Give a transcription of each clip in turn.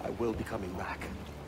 I will be coming back.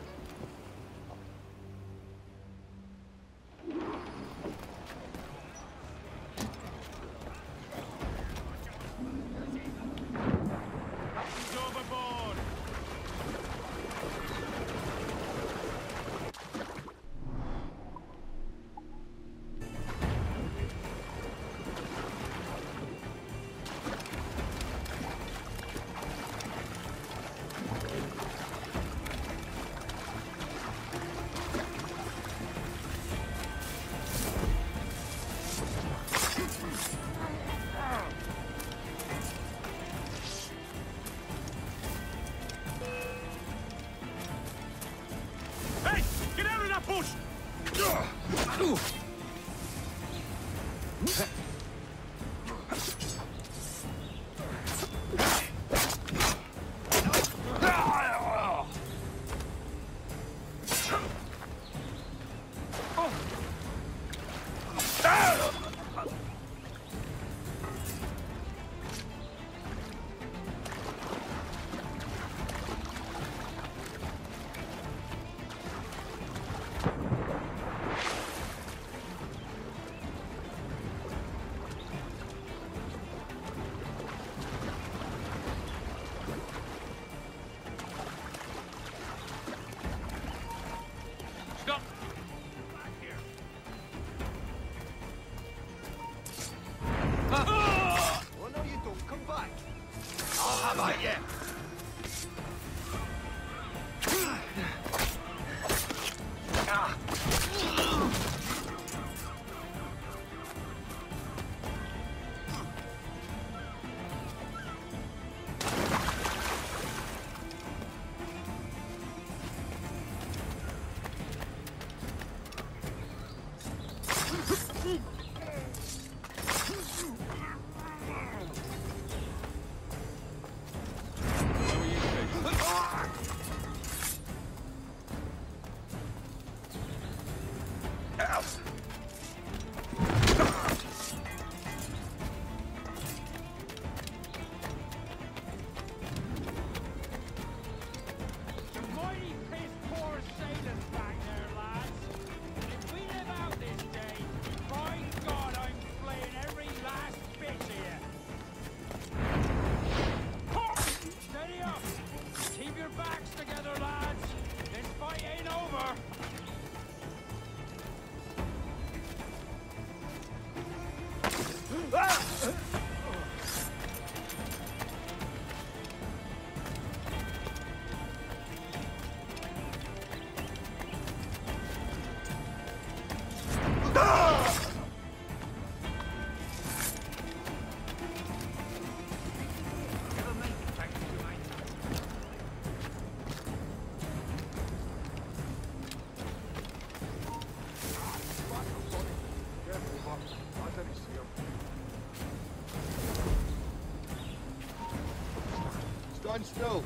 Stand still.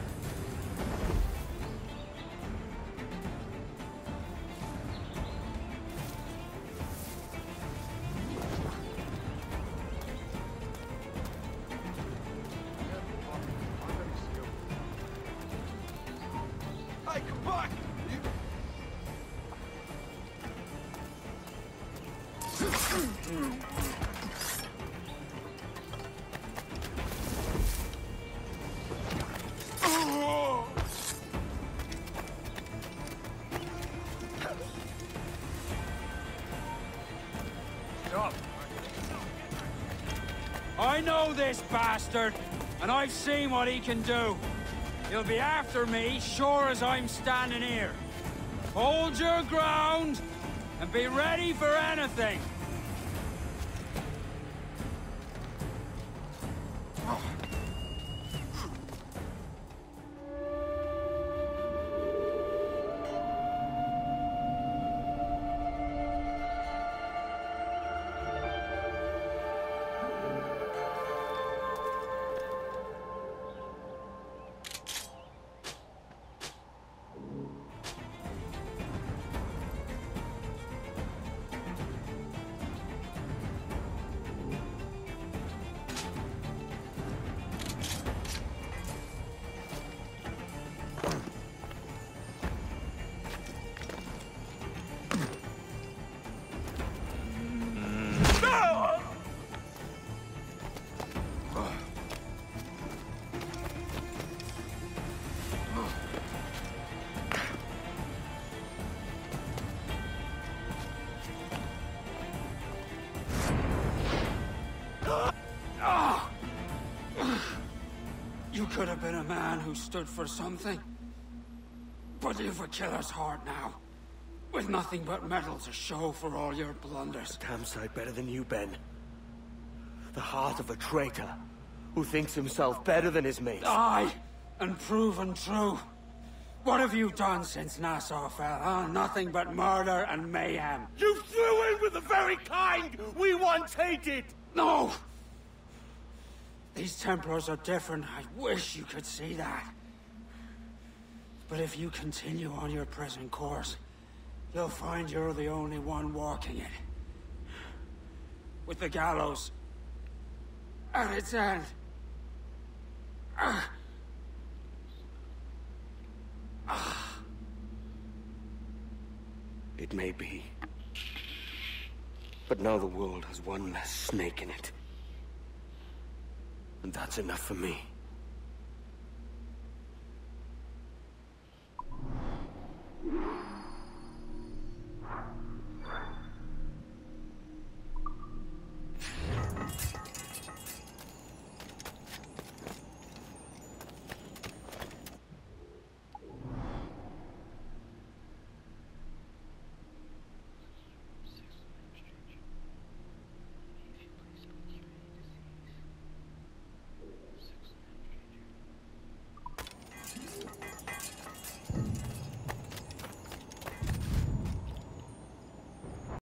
Hey, come back! I know this bastard, and I've seen what he can do. He'll be after me, sure as I'm standing here. Hold your ground, and be ready for anything. have been a man who stood for something. But you've a killer's heart now. With nothing but metal to show for all your blunders. Damn sight better than you, Ben. The heart of a traitor who thinks himself better than his mates. Aye, and proven true. What have you done since Nassau fell, huh? Nothing but murder and mayhem. You threw in with the very kind we once hated! No! These Templars are different. I wish you could see that. But if you continue on your present course, you'll find you're the only one walking it. With the gallows at its end. It may be. But now the world has one less snake in it. And that's enough for me.